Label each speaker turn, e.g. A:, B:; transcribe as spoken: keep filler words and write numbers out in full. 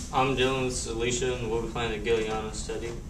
A: I'm Dylan, this is Alicia, and we'll be playing the Gilliana study.